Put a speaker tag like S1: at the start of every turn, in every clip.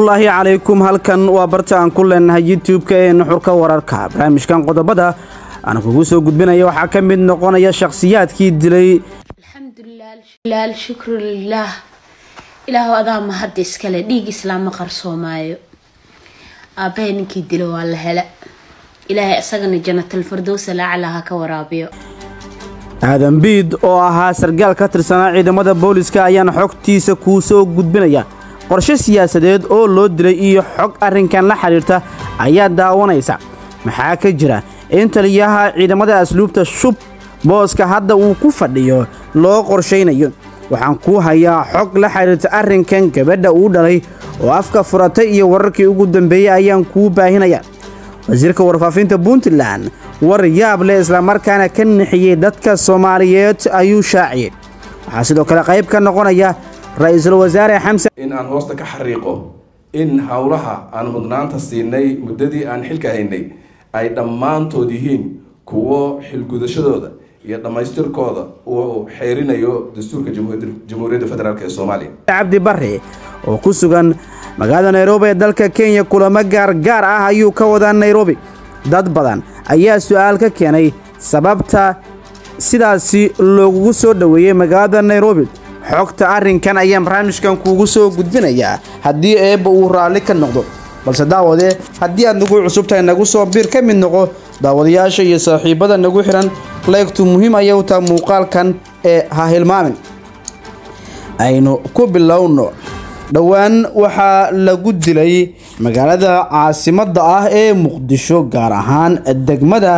S1: الله عليكم halkan waa bartaan ku leenahay YouTube-ka ee nuxurka wararka barnaamijkan qodobada aan kugu soo gudbinayo waxa ka mid noqonaya shakhsiyaadkii dilay
S2: alxamdulillah shukrillah ilaahu adaa ma hadda iskale dhiig islaam qarsoomayo aabeenkii dilay waa la hela ilaahay asagana jannatul firdaws la'alaha ka waraabiyo
S1: aadan biid oo ahaa sargaal ka tirsanaa ciidamada booliska ayaan xogtiisa ku soo gudbinaya qorshe siyaasadeed oo loo dilay iyo xog arrinkan la xiriirta ayaa daawanaysa maxaa ka jira in taliyaha ciidamada asluubta shub booska hadda uu ku fadhiyo loo qorsheynayo waxaan ku hayaa xog la xiriirta arrinkan gabadha uu dhalay oo afka furatay iyo wararkii ugu dambeeyay ayaan ku baahinaya wasiirka warfaafinta Puntland war yaab leh isla markaana ka nixiyay dadka Soomaaliyeed ayuu shaaciyay waxa sidoo kale qayb ka noqonaya ra'iisul wasaare Xamse
S3: in aan hoosta ka xariiqo in hawlaha aan mudnaanta siinay muddadii aan xilka haynay ay dhammaantood yihiin kuwo xilgudashadooda iyo dhamaystirkooda uu xeerinayo dastuurka jamhuuriyadda federaalka ee Soomaaliya
S1: Cabdi Barre oo ku sugan magaalada Nairobi ee dalka Kenya kulamo gaar ah ayuu ka wadaa Nairobi dad badan ayaa su'aal ka keenay sababta sidaasi loogu soo dhaweeyay magaalada Nairobi xogta arrinkan ayaan barnaamijkan kuugu soo gudbinayaa haddii eeba uu raali ka noqdo balse daawade haddii aad nagu cusub tahay nagu soo bir ka mid noqo daawadayaasha iyo saaxiibada nagu xiran leegtu muhiim ayay u tahay muuqaalkan ee ha hilmaamin aynu ku bilowno dhawaan waxaa lagu dilay magaalada caasimadda ah ee Muqdisho gaar ahaan degmada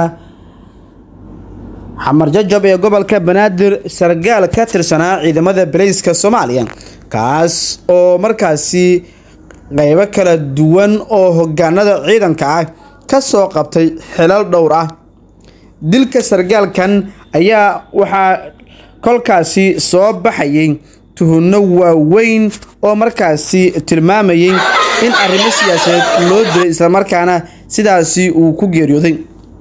S1: xamar jajab ee gobolka Banaadir sargaal ka tirsanaa ciidamada booliska Soomaaliya kaas oo markaasi qaybo kala duwan oo hoggaanada ciidanka ah ka soo qabtay xilal dhowr ah dilka sargaalkan ayaa waxa kolkaasi soo baxayay tuhunno waaweyn oo markaasi tilmaamayay in arrimo siyaasadeed loo dilay isla markaana sidaasi uu ku geeriyooday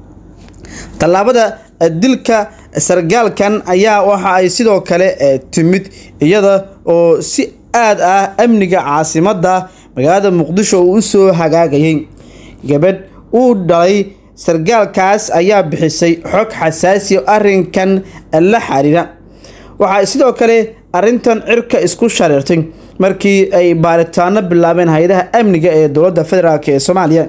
S1: talaabada dilka sargaalkan ayaa waxa ay sidoo kale timid iyada oo si aad ah amniga caasimadda magaalada Muqdisho uu soo hagaagayay gabadh uu dhalay sargaalkaas ayaa bixisay xog xasaasi ah arrinkan la xiriira waxa sidoo kale arrintan cirka isku shareertay markii ay baaritaano bilaabeen hay'adaha amniga ee dowladda federaalka ee Soomaaliya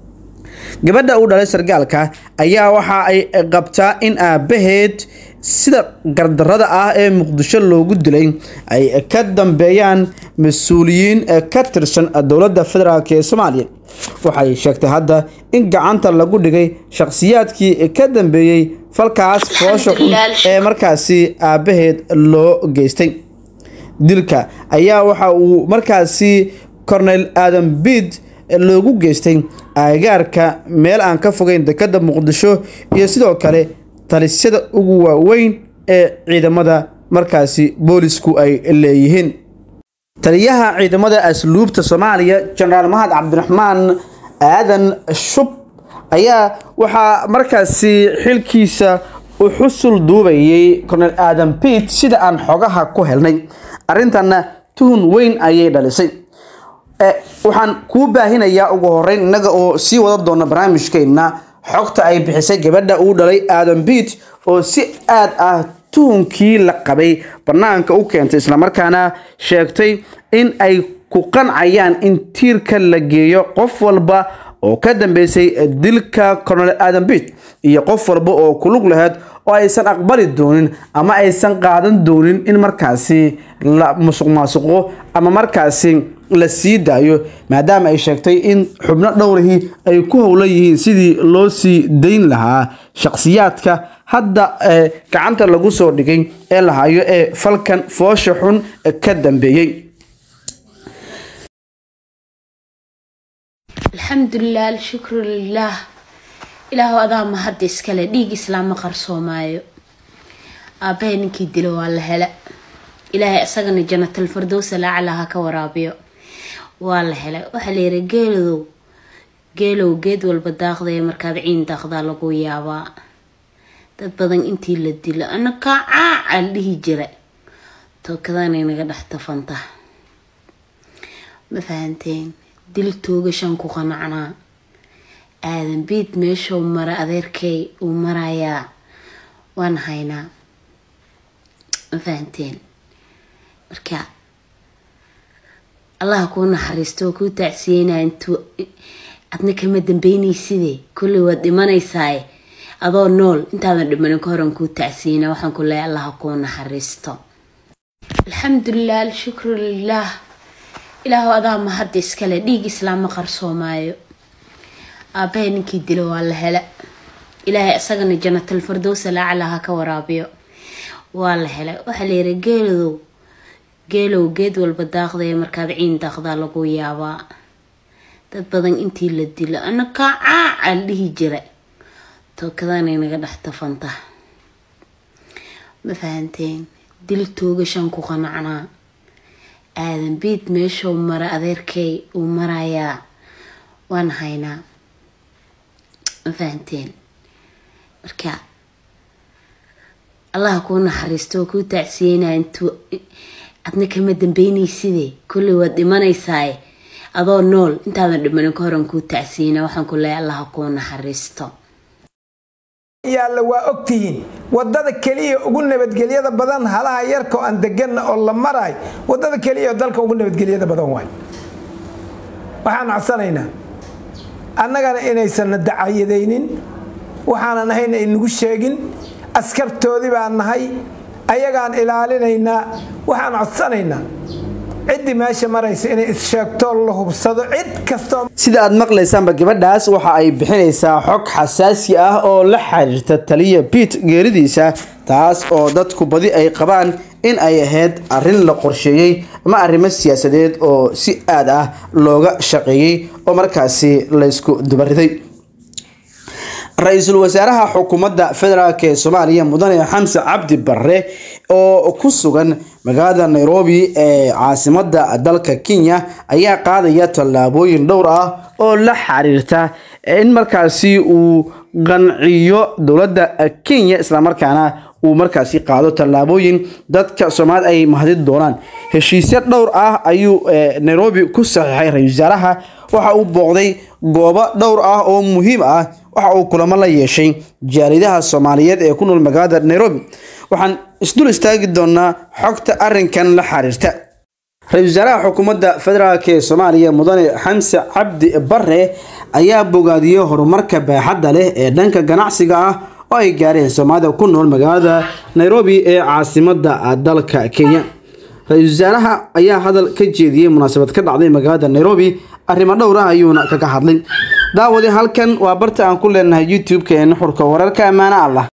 S1: gabadha uu dhalay sargaalka ayaa waxa ay qabtaa in aabaheed sida gardarada ah ee Muqdisho loogu dilay ay ka dambeeyaan mas'uuliyiin ka tirsan dowladda federaalka ee Soomaaliya waxay sheegtay hadda in gacanta lagu dhigay shakhsiyaadkii ka dambeeyay falkaas foosho ee markaasi aabaheed loo geystay dilka ayaa waxa uu markaasi Colonel Aadan Biid loogu geystay agaarka meel aan ka fogeyn dekedda Muqdisho iyo sidoo kale talisyada ugu waaweyn ee ciidamada markaasi boolisku ay leeyihiin taliyaha ciidamada asluubta Soomaaliya General Mahad Cabdiraxmaan Aadan Shub ayaa waxa markaasi xilkiisa u xusul duubayay Colonel Aadan Biid sida aan xogaha ku helnay arrintanna tuhun weyn ayay dhalisay waxaan ku baahinayaa ugu horeyn inaga oo sii wada doona barnaamijkeena xogta ay bixisay gabadha uu dhalay Aadan Biid oo si aad ah tuunkii la qabay banaanka u keentay isla markaana sheegtay in ay ku qancayaan in tiirka la geeyo qof walba oo ka dambeysay dilka Colonel Aadan Biid iyo qof walba oo ku lug lahayd oo aysan aqbali doonin ama aysan qaadan doonin in markaasi la musuqmaasuqo ama markaasi la sii daayo maadaama ay sheegtay in xubno dhowrihii ay ku howlan yihiin sidii loo sii dayn lahaa shakhsiyaadka hadda gacanta lagu soo dhigay ee la hayo ee falkan foosha xun ka dambeeyay
S2: alxamdulillah shukrillah ilaahu adaa ma hadda iskale dhiig islaam qarsoomayo aabeenkii dilay waa la hela ilaahay asagana jannatul firdaws la'alaha ka waraabiyo waa la helay waxa la yiri geelow geed walba daaqday markaad ciin daaqda lagu yaabaa dad badan intii la dilo ana ka dhihi jiray to kadaan inaga dhaxtafanta ma fahanteen dil toogashan ku qanacnaa aadan biid meeshuu mara adeerkay uu marayaa waan haynaa ma fahanteen marka allah kuu naxariisto kuu tacsiyeynaa intuu adna kama dambeynaysidee kulli waad dhimanaysaa adoo nool intaadan dhimanin ka horan kuu tacsiyeynaa waxaan ku leeyahay allah kuu naxariisto alxamdulilah alshukru lilah ilaahu adaa mahad iskale dhiig islaam ma qarsoomaayo aabahay ninkii dilo waa la hela ilaahay isagana jannatul firdaws la'ala ka waraabiyo waa la hela waxa la yiri geelow geed walba daaqday markaad ciin daaqda lagu yaabaa dad badan intii la dilo anaka caal dhihi jiray tookadana inaga dhaxtafanta ma fahanteen dil toogashan ku qanacnaa aadan biid meeshuu mara adeerkay uu marayaa waan haynaa ma fahanteen marka allah kuu naxariisto kuu tacsiyeynaa intuu adna kama dambeynaysidee kulli waad dhimanaysaa adoo nool intaadan dhimanin ka horan kuu tacsiyeynaa waxaan ku leeyahay allah kuu naxariisto
S4: yaalla waa ogtihiin wadada kaliya ugu nabadgelyada badan halaha yarka aan degan oo la maray wadada kaliya dalka ugu nabadgelyada badan waay waxaan codsanaynaa annagana inaysan dacayadeynin waxaan ahayn ay nagu sheegin askartoodii baan nahay ayagaan ilaalinaynaa waxaan codsanaynaa ciddi meesha maraysa inay is-sheegto la hubsado cid kasto
S1: sida aad maqlaysaanba gabadhaas waxa ay bixinaysaa xog xasaasi ah oo la xiriirta taliya Pete geeridiisa taas oo dadku badi ay qabaan in ay ahayd arrin la qorsheeyay ama arrimo siyaasadeed oo si aad ah looga shaqeeyay oo markaasi la isku dubariday رئيس الوزراء حكومة فدرالية الصومالية مدن حمزة عبد برre oo ku sugan magaalada Nairobi ee caasimadda dalka Kenya ayaa qaadaya tallaabooyin dhowr ah oo la xiriirta in markaasi uu qanciyo dawladda Kenya isla markaana uu markaasi qaado tallaabooyin dadka Soomaali ay mahadid doonaan heshiisyo dhowr ah ayuu Nairobi ku saxiixay ra'iisul wasaaraha waxa uu booqday goobo dhowr ah oo muhiim ah waxa uu kulamo la yeeshay jaaridaha Soomaaliyeed ee ku nool magaalada Nairobi waxaan isdul istaagi doonaa xogta arrinkan la xiriirta ra'iisul wasaaraha xukuumadda federaalka ee Soomaaliya mudane Xamse Cabdi Barre ayaa bogaadiyay horumarka baaxadda leh ee dhanka ganacsiga ah oo ay gaareen Soomaalida ku nool magaalada Nairobi ee caasimadda dalka Kenya ra'iisul wasaaraha ayaa hadal ka jeediyay munaasabad ka dhacday magaalada Nairobi arrimo dhowr ah ayuuna kaga hadlay daawada halkan waa barta aan ku leenahay YouTube-ka ee nuxurka wararka amaana Allah